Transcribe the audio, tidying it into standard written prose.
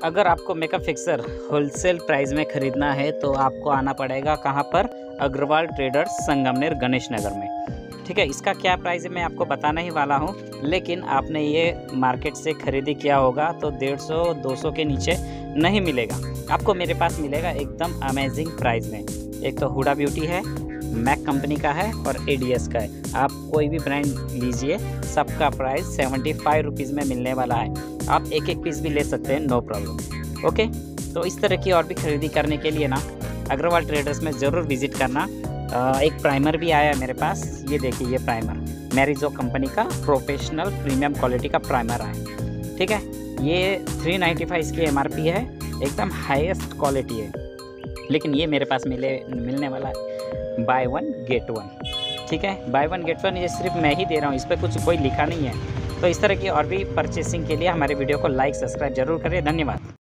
अगर आपको makeup fixer wholesale price में ख़रीदना है तो आपको आना पड़ेगा कहाँ पर, अग्रवाल ट्रेडर्स संगमनेर गणेश नगर में। ठीक है, इसका क्या प्राइस है मैं आपको बताने ही वाला हूँ, लेकिन आपने ये मार्केट से ख़रीदी किया होगा तो 150-200 के नीचे नहीं मिलेगा आपको, मेरे पास मिलेगा एकदम अमेजिंग प्राइस में। एक तो हुडा ब्यूटी है, मैक कंपनी का है और एडीएस का है। आप कोई भी ब्रांड लीजिए, सबका प्राइस 75 रुपीज़ में मिलने वाला है। आप एक एक पीस भी ले सकते हैं, नो प्रॉब्लम। ओके, तो इस तरह की और भी खरीदी करने के लिए ना अग्रवाल ट्रेडर्स में ज़रूर विज़िट करना। एक प्राइमर भी आया है मेरे पास, ये देखिए, ये प्राइमर मैरिजो कंपनी का प्रोफेशनल प्रीमियम क्वालिटी का प्राइमर आया। ठीक है, ये 395 इसकी MRP है, एकदम हाईएस्ट क्वालिटी है, लेकिन ये मेरे पास मिलने वाला है बाय 1 गेट 1। ठीक है, बाय 1 गेट 1 ये सिर्फ मैं ही दे रहा हूँ, इस पर कुछ कोई लिखा नहीं है। तो इस तरह की और भी परचेसिंग के लिए हमारे वीडियो को लाइक सब्सक्राइब जरूर करें। धन्यवाद।